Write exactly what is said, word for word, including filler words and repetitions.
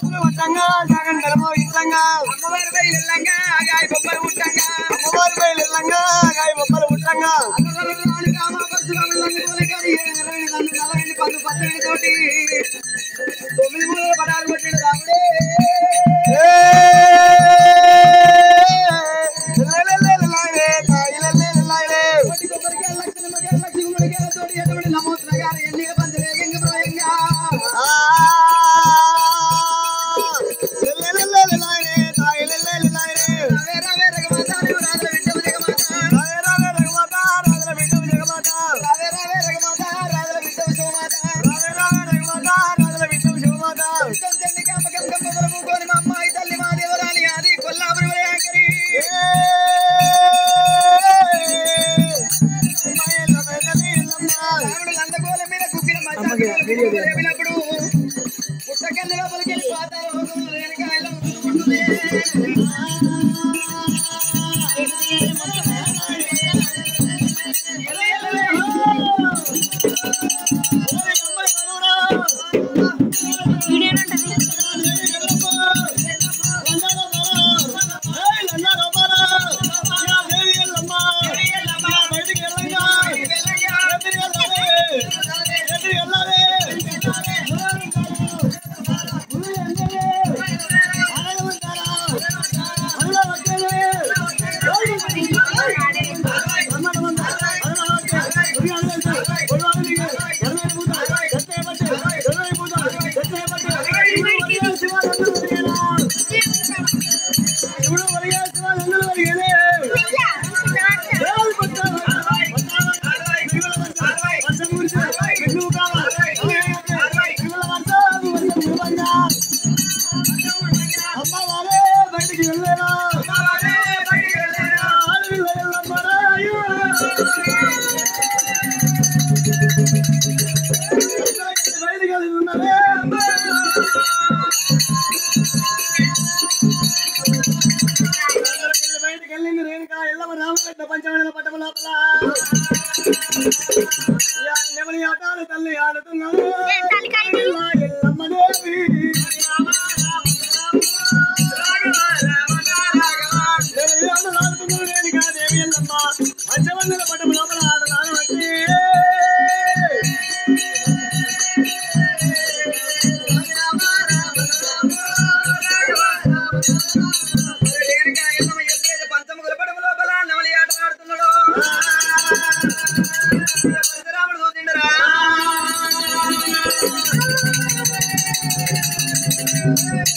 ఉట్టంగా జగండరమో ఇట్టంగా అమ్మవారి బయలుల్లంగా గాయ బొబ్బలు ఉట్టంగా అమ్మవారి బయలుల్లంగా గాయ బొబ్బలు ఉట్టంగా అమ్మవారి రామ పరశురాములంగా కోలకాడి ఎర్రని కన్ను నల్లని పన్ను పచ్చని తోటి తొమ్మిది మూల పడాలు కొట్టిన రాముడే పుట్టకన్న లోపలికి వెళ్ళి పాతాలు పంచమైన పట్టము లోపల నెమలి ఆటాలు తల్లి ఆడుతున్నాను ఎల్లమ్మదేవి దేవి ఎల్లమ్మ పంచవందల పట్టము లోపల ఆడుతాను వచ్చి రాముడు